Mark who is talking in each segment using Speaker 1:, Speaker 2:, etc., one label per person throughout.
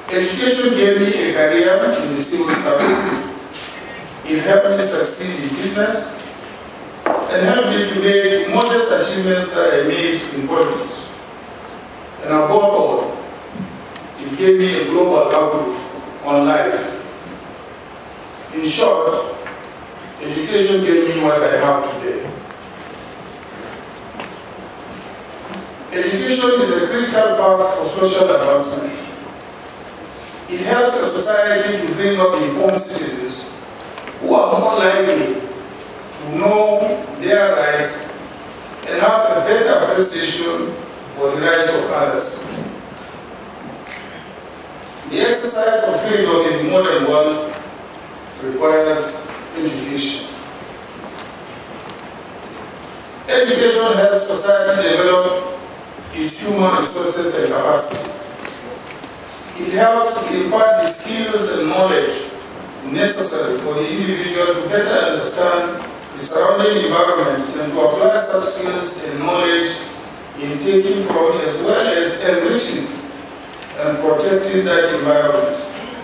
Speaker 1: Education gave me a career in the civil service. It helped me succeed in business and helped me to make the modest achievements that I made in politics. And above all, it gave me a global outlook on life. In short, education gave me what I have today. Education is a critical path for social advancement. It helps a society to bring up informed citizens who are more likely to know their rights and have a better appreciation for the rights of others. The exercise of freedom in the modern world requires education. Education helps society develop its human resources and capacity. It helps to impart the skills and knowledge necessary for the individual to better understand the surrounding environment and to apply such skills and knowledge in taking from as well as enriching and protecting that environment.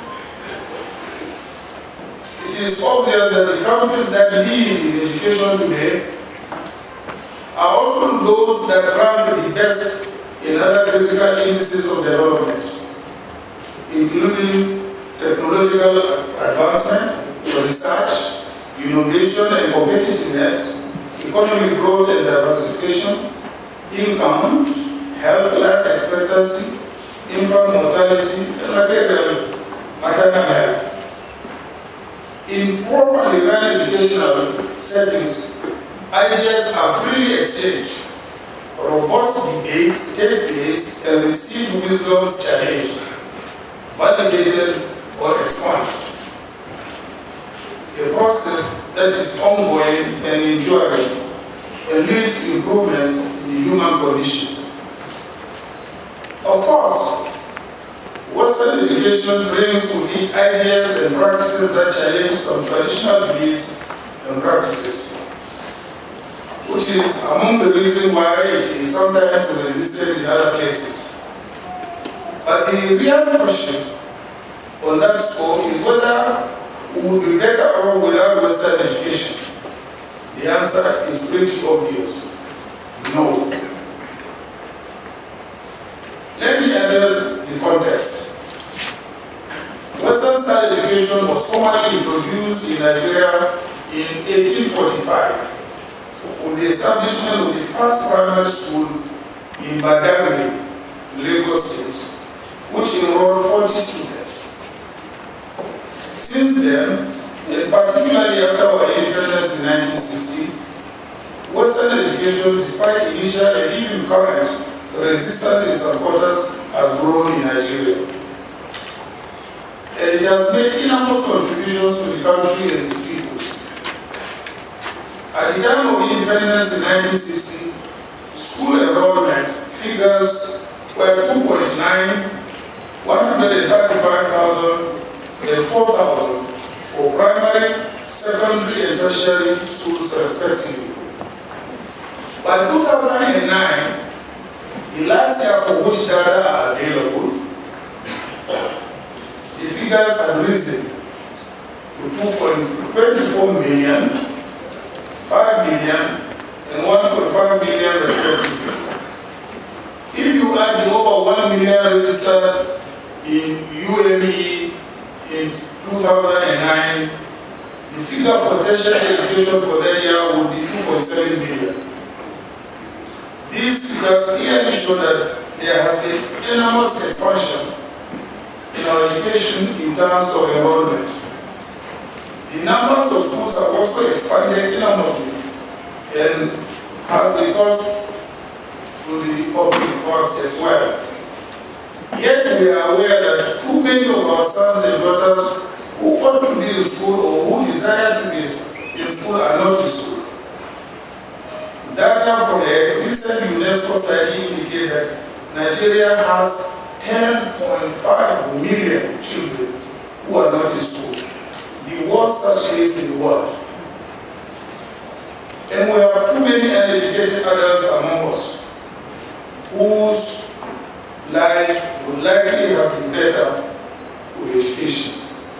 Speaker 1: It is obvious that the countries that lead in education today are also those that rank the best in other critical indices of development, including technological advancement, research, innovation and competitiveness, economic growth and diversification, income, health life expectancy, infant mortality, and maternal health. In properly run educational settings, ideas are freely exchanged, robust debates take place, and received wisdoms challenged, validated, or expanded. A process that is ongoing and enduring and leads to improvements in the human condition. Of course, Western education brings with it ideas and practices that challenge some traditional beliefs and practices, which is among the reasons why it is sometimes resisted in other places. But the real question on that score is whether we would be better off without Western education. The answer is pretty obvious: no. Let me address the context. Western style education was formally introduced in Nigeria in 1845 with the establishment of the first primary school in Badagry, Lagos State, which enrolled 40 students. Since then, and particularly after our independence in 1960, Western education, despite initial and even current resistance in some quarters, has grown in Nigeria. And it has made enormous contributions to the country and its peoples. At the time of independence in 1960, school enrollment figures were 2.9, 135,000, and 4,000 for primary, secondary, and tertiary schools respectively. By 2009, the last year for which data are available, the figures have risen to 24 million, 5 million, and 1.5 million respectively. If you add the over 1 million registered in UME in 2009, the figure for tertiary education for that year would be 2.7 million. These figures clearly show that there has been enormous expansion in our education in terms of enrollment. The numbers of schools have also expanded enormously and has the cost to the public cost as well. Yet we are aware that too many of our sons and daughters who ought to be in school or who desire to be in school are not in school. Data from a recent UNESCO study indicate that Nigeria has 10.5 million children who are not in school, the worst such case in the world. And we have too many uneducated adults among us whose lives would likely have been better of education.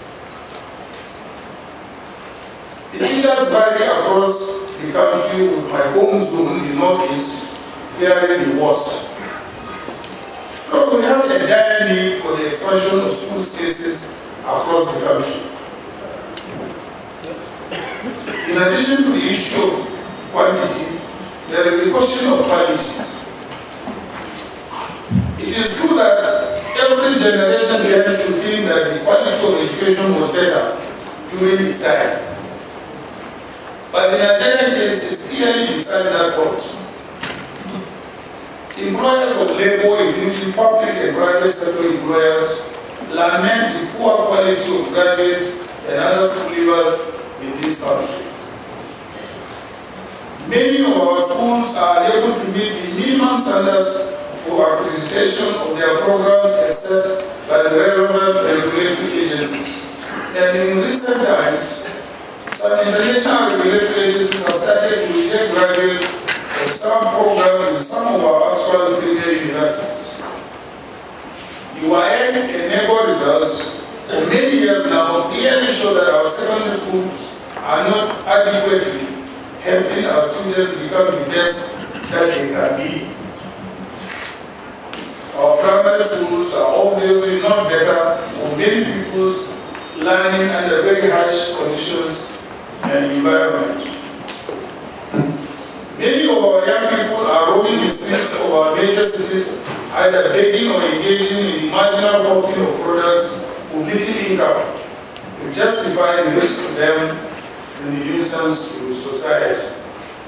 Speaker 1: The figures vary across the country, with my home zone, the Northeast, faring the worst. So we have a dire need for the expansion of school spaces across the country. In addition to the issue of quantity, there is the question of quality. It is true that every generation tends to think that the quality of education was better during its time. But the Nigerian case is clearly besides that point. Employers of labor, including public and private sector employers, lament the poor quality of graduates and other school leavers in this country. Many of our schools are unable to meet the minimum standards for accreditation of their programs as set by the relevant regulatory agencies. And in recent times, some international regulatory agencies have started to reject graduates of some programs in some of our actual premier universities. The WAEC and NEBO results for many years now clearly show that our secondary schools are not adequately helping our students become the best that they can be. Our primary schools are obviously not better for many people's learning under very harsh conditions and environment. Many of our young people are roaming the streets of our major cities, either begging or engaging in the marginal hawking of products with little income to justify the risk to them and the nuisance to society.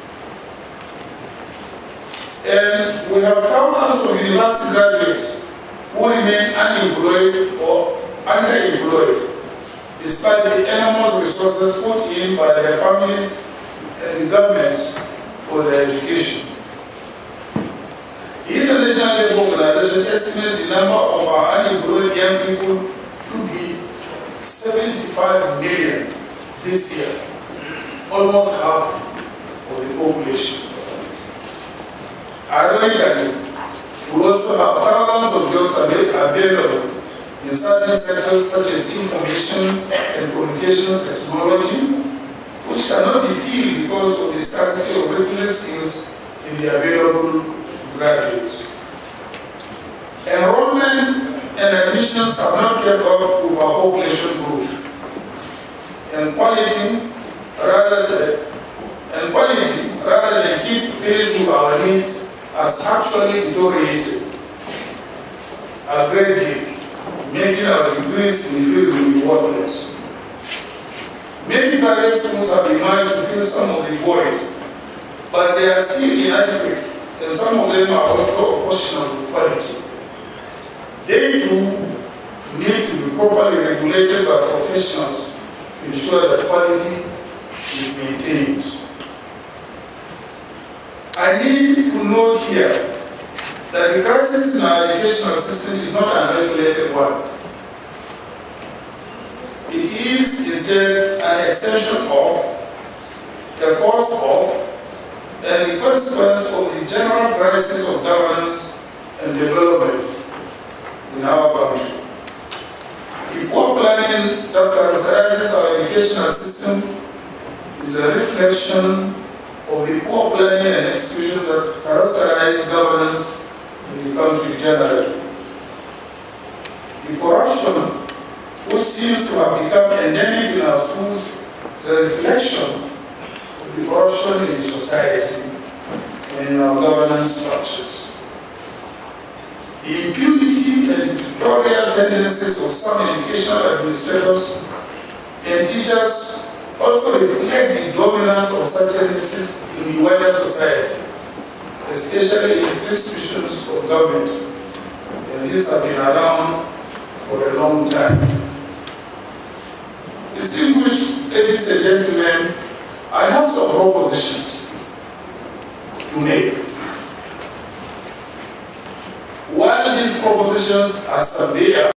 Speaker 1: And we have thousands of university graduates who remain unemployed or underemployed, despite the enormous resources put in by their families and the government for their education. The International Labour Organization estimates the number of our unemployed young people to be 75 million this year, almost half of the population. Ironically, we also have thousands of jobs available in certain sectors such as information and communication technology, which cannot be filled because of the scarcity of requisite skills in the available graduates. Enrollment and admissions have not kept up with our population growth, and quality, rather than keep pace with our needs, has actually deteriorated a great deal, making our degrees increasingly worthless. Many private schools have emerged to fill some of the void, but they are still inadequate, and some of them are also questionable with quality. They too need to be properly regulated by professionals to ensure that quality is maintained. I need to note here that the crisis in our educational system is not an isolated one. It is instead an extension of, the cause of, and the consequence of the general crisis of governance and development in our country. The poor planning that characterizes our educational system is a reflection of the poor planning and execution that characterize governance in the country generally. The corruption, which seems to have become endemic in our schools, is a reflection of the corruption in the society and in our governance structures. The impunity and dictatorial tendencies of some educational administrators and teachers also reflect the dominance of such tendencies in the wider society, especially in institutions of government, and these have been around for a long time. Distinguished ladies and gentlemen, I have some propositions to make. While these propositions are severe,